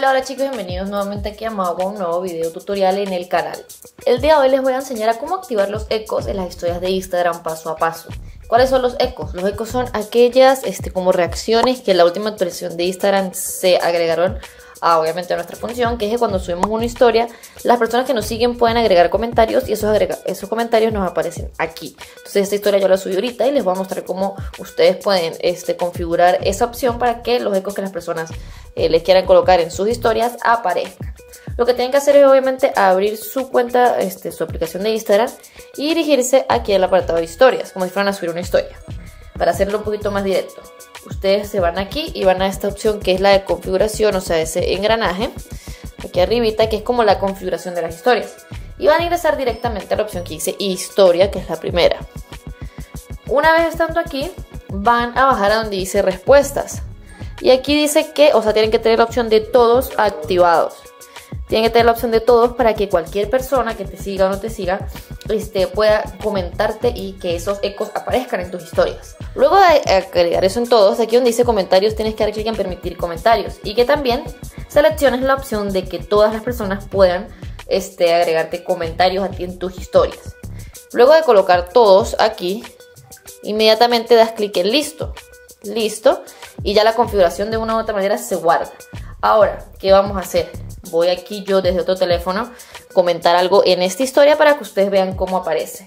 Hola chicos, bienvenidos nuevamente aquí a Mago, un nuevo video tutorial en el canal. El día de hoy les voy a enseñar a cómo activar los ecos en las historias de Instagram paso a paso. ¿Cuáles son los ecos? Los ecos son aquellas como reacciones que en la última actualización de Instagram se agregaron obviamente a nuestra función, que es que cuando subimos una historia, las personas que nos siguen pueden agregar comentarios y esos comentarios nos aparecen aquí. Entonces esta historia yo la subí ahorita y les voy a mostrar cómo ustedes pueden configurar esa opción para que los ecos que las personas les quieran colocar en sus historias aparezcan. Lo que tienen que hacer es obviamente abrir su cuenta, su aplicación de Instagram y dirigirse aquí al apartado de historias, como si fueran a subir una historia. Para hacerlo un poquito más directo, ustedes se van aquí y van a esta opción que es la de configuración, o sea, ese engranaje aquí arribita, que es como la configuración de las historias, y van a ingresar directamente a la opción que dice historia, que es la primera. Una vez estando aquí, van a bajar a donde dice respuestas, y aquí dice que, o sea, tienen que tener la opción de todos activados. Tienen que tener la opción de todos para que cualquier persona que te siga o no te siga pueda comentarte y que esos ecos aparezcan en tus historias. Luego de agregar eso en todos, aquí donde dice comentarios tienes que dar clic en permitir comentarios y que también selecciones la opción de que todas las personas puedan agregarte comentarios a ti en tus historias. Luego de colocar todos aquí, inmediatamente das clic en listo, y ya la configuración de una u otra manera se guarda. Ahora, ¿qué vamos a hacer? Voy aquí yo desde otro teléfono a comentar algo en esta historia para que ustedes vean cómo aparece.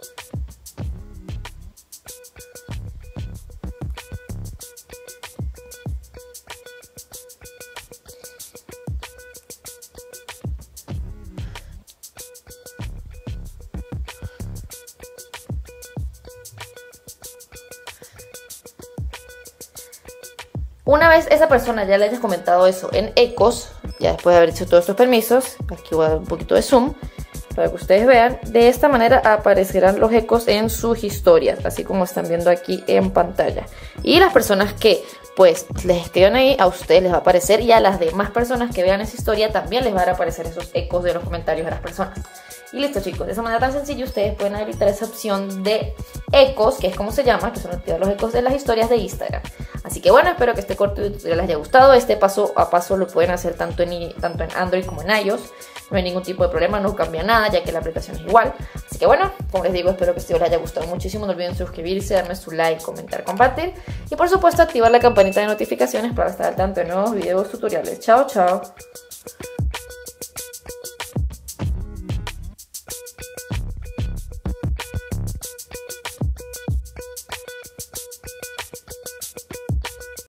Una vez esa persona ya le haya comentado eso en ecos, ya después de haber hecho todos estos permisos, aquí voy a dar un poquito de zoom para que ustedes vean, de esta manera aparecerán los ecos en sus historias, así como están viendo aquí en pantalla. Y las personas que pues les escriban ahí, a ustedes les va a aparecer, y a las demás personas que vean esa historia también les van a aparecer esos ecos de los comentarios de las personas. Y listo chicos, de esa manera tan sencilla ustedes pueden habilitar esa opción de ecos, que es como se llama, que son activar los ecos de las historias de Instagram. Así que bueno, espero que este corto tutorial les haya gustado. Paso a paso lo pueden hacer tanto en Android como en iOS. No hay ningún tipo de problema, no cambia nada ya que la aplicación es igual. Así que bueno, como les digo, espero que este video les haya gustado muchísimo. No olviden suscribirse, darme su like, comentar, compartir. Y por supuesto activar la campanita de notificaciones para estar al tanto de nuevos videos tutoriales. Chao, chao.